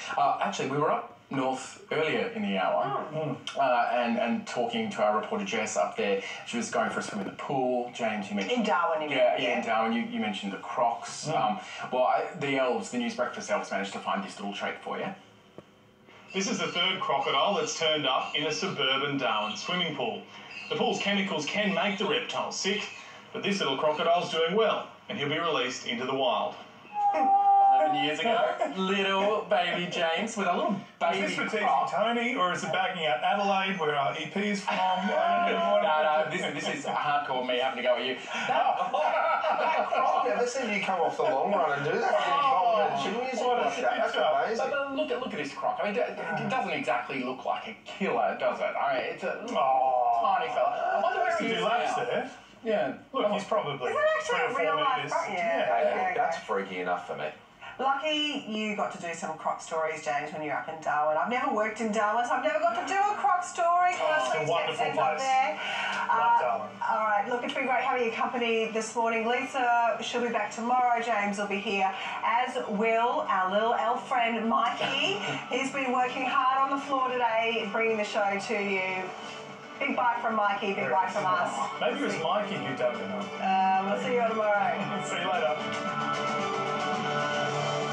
Actually, we were up north earlier in the hour and talking to our reporter Jess up there. She was going for a swim in the pool. James, you mentioned... In Darwin, you mean? Yeah, in Darwin. You mentioned the crocs. The elves, the News Breakfast elves, managed to find this little treat for you. This is the third crocodile that's turned up in a suburban Darwin swimming pool. The pool's chemicals can make the reptiles sick, but this little crocodile's doing well, and he'll be released into the wild. 11 years ago, little baby James with a little baby Is this for croc. teaching Tony, or is it backing out Adelaide, where our EP is from? No, this is hardcore me having to go at you. I've never seen you come off the long run and do that. That's amazing. But look at this croc. I mean, it doesn't exactly look like a killer, does it? I mean, it's a tiny fella. I wonder where he is laps now. there. Yeah. Look, he's probably Is that actually 3 or a 4 real life metres. croc? Yeah. That's freaky enough for me. Lucky you got to do some croc stories, James, when you're up in Darwin. I've never worked in Darwin, so I've never got to do a croc story. It's a wonderful place. There. Love Darwin. All right, look, it's been great having your company this morning. Lisa, she'll be back tomorrow. James will be here, as will our little elf friend, Mikey. He's been working hard on the floor today, bringing the show to you. Big bye from Mikey, big bye from us. Maybe it was Mikey who dubbed it up. We'll see you all tomorrow. See you later.